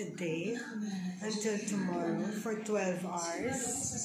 today until tomorrow for 12 hours.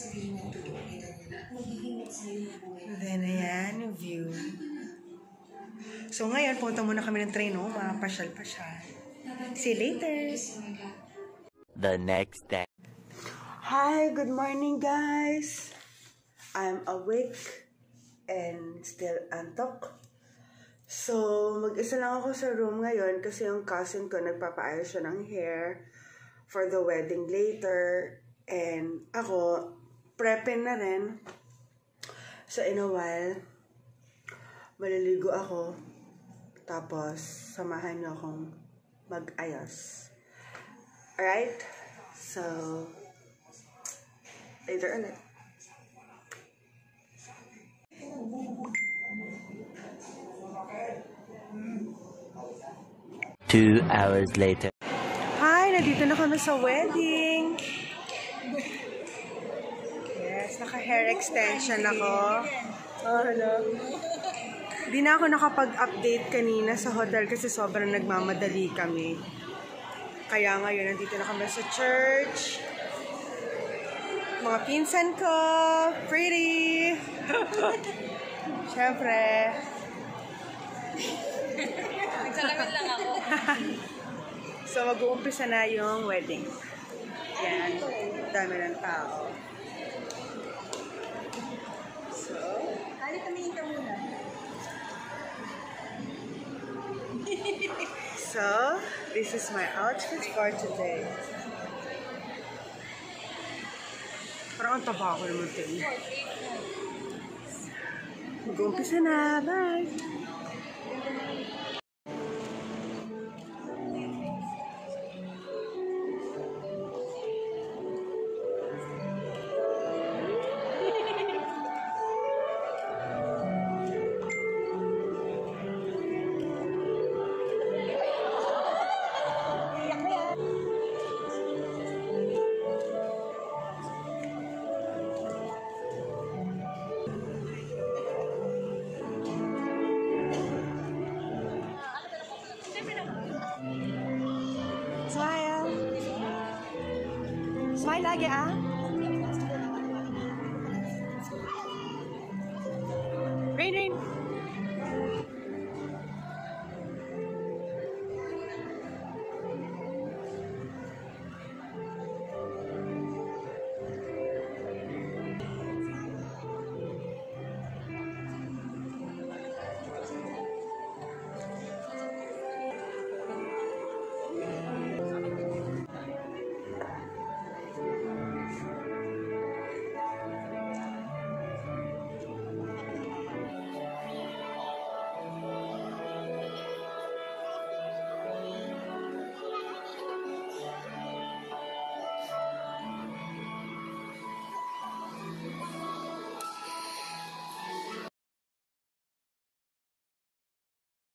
Then, ayan yung view. So, ngayon, punta muna kami ng train, no? Mga pasyal-pasyal. See you later! The next day. Hi! Good morning, guys! I'm awake and still antok. So, mag-isa lang ako sa room ngayon kasi yung cousin ko nagpapaayos siya ng hair for the wedding later. And ako, prepping na rin. So, in a while, maliligo ako. Tapos, samahan niyo akong mag-ayos. Alright? So, later ulit. 2 hours later. Hi! Nandito na kami sa wedding. Yes, naka-hair extension ako. Oh, hello. Di na ako nakapag-update kanina sa hotel kasi sobrang nagmamadali kami. Kaya ngayon, nandito na kami sa church. Mga pinsan ko. Pretty! Siyempre. Nagsalamin lang ako. So, mag-uumpisa na yung wedding. Yan. Dami ng tao. So, Hali, tumingin ka muna. So, this is my outfit for today. Parang ang taba ako naman ito. Mag-uumpisa na. Bye! Smile! Smile lagi, ah!